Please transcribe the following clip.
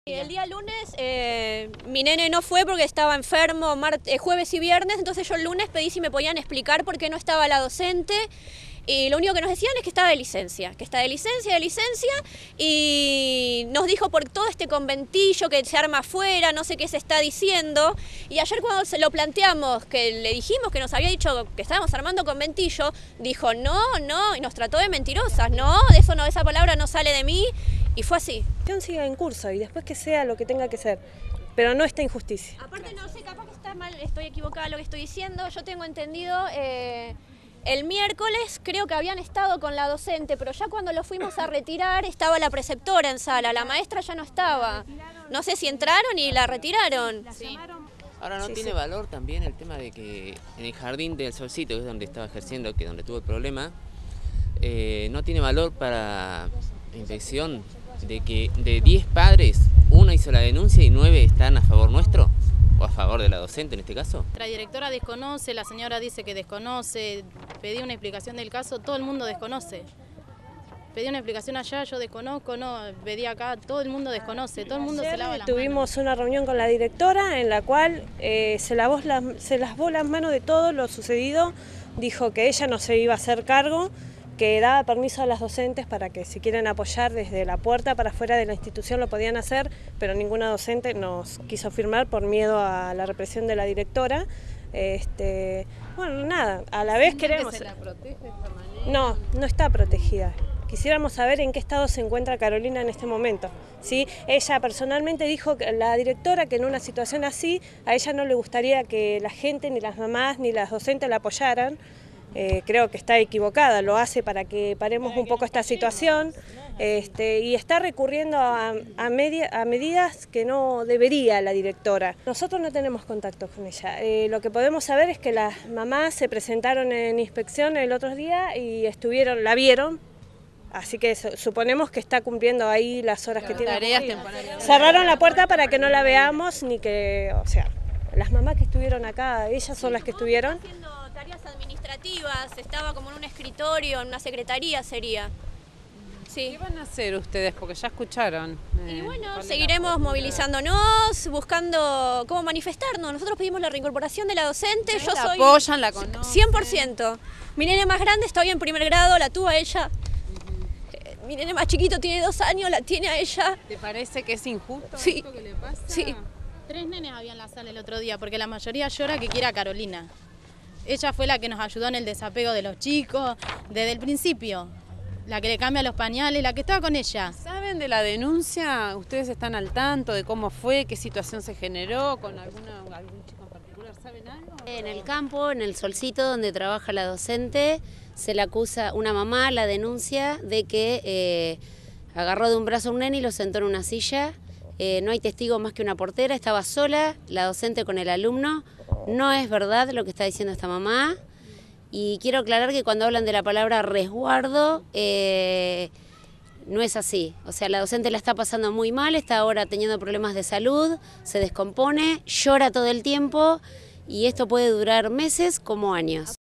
El día lunes mi nene no fue porque estaba enfermo jueves y viernes, entonces yo el lunes pedí si me podían explicar por qué no estaba la docente y lo único que nos decían es que estaba de licencia, y nos dijo por todo este conventillo que se arma afuera, no sé qué se está diciendo, y ayer cuando se lo planteamos, que le dijimos que nos había dicho que estábamos armando conventillo, dijo no, y nos trató de mentirosas, no, esa palabra no sale de mí. Y fue así. La acción siga en curso y después que sea lo que tenga que ser, pero no esta injusticia. Aparte no sé, capaz que está mal, estoy equivocada lo que estoy diciendo, yo tengo entendido, el miércoles creo que habían estado con la docente, pero ya cuando lo fuimos a retirar estaba la preceptora en sala, la maestra ya no estaba. No sé si entraron y la retiraron. Sí. Ahora no tiene valor también el tema de que en el jardín del Solcito, que es donde estaba ejerciendo, que es donde tuvo el problema, no tiene valor para la inspección de que de 10 padres, uno hizo la denuncia y 9 están a favor nuestro, o a favor de la docente en este caso. La directora desconoce, la señora dice que desconoce, pedí una explicación del caso, todo el mundo desconoce. Pedí una explicación allá, yo desconozco, no, pedí acá, todo el mundo desconoce, todo el mundo se lava las manos. Tuvimos una reunión con la directora en la cual se lavó las manos de todo lo sucedido, dijo que ella no se iba a hacer cargo, que daba permiso a las docentes para que si quieren apoyar desde la puerta para afuera de la institución lo podían hacer, pero ninguna docente nos quiso firmar por miedo a la represión de la directora. Bueno, nada, a la vez queremos... ¿Que se la protege de esta manera? No, no está protegida. Quisiéramos saber en qué estado se encuentra Carolina en este momento. ¿Sí? Ella personalmente dijo, la directora, que en una situación así a ella no le gustaría que la gente, ni las mamás, ni las docentes la apoyaran. Creo que está equivocada, lo hace para que paremos un poco esta situación y está recurriendo a medidas que no debería la directora. Nosotros no tenemos contacto con ella, lo que podemos saber es que las mamás se presentaron en inspección el otro día y la vieron, así que suponemos que está cumpliendo ahí las horas que tiene. Tareas temporarias. Cerraron la puerta para que no la veamos, ni que, o sea, las mamás que estuvieron acá, ellas son las que estuvieron. Tareas administrativas, estaba como en un escritorio, en una secretaría sería. Sí. ¿Qué van a hacer ustedes? Porque ya escucharon. Y bueno, seguiremos movilizándonos, buscando cómo manifestarnos. Nosotros pedimos la reincorporación de la docente. Yo ¿La soy apoyan, la conocen? 100%. Mi nene más grande está hoy en primer grado, la tuvo a ella. Mi nene más chiquito tiene 2 años, la tiene a ella. ¿Te parece que es injusto Sí. esto que le pasa? Sí. 3 nenes había en la sala el otro día, porque la mayoría llora que quiere a Carolina. Ella fue la que nos ayudó en el desapego de los chicos, desde el principio. La que le cambia los pañales, la que estaba con ella. ¿Saben de la denuncia? ¿Ustedes están al tanto de cómo fue, qué situación se generó con algún chico en particular? ¿Saben algo? En el campo, en el Solcito, donde trabaja la docente, se le acusa, una mamá la denuncia de que agarró de un brazo a un nene y lo sentó en una silla. No hay testigo más que una portera, estaba sola, la docente con el alumno. No es verdad lo que está diciendo esta mamá. Y quiero aclarar que cuando hablan de la palabra resguardo, no es así. O sea, la docente la está pasando muy mal, está ahora teniendo problemas de salud, se descompone, llora todo el tiempo y esto puede durar meses como años.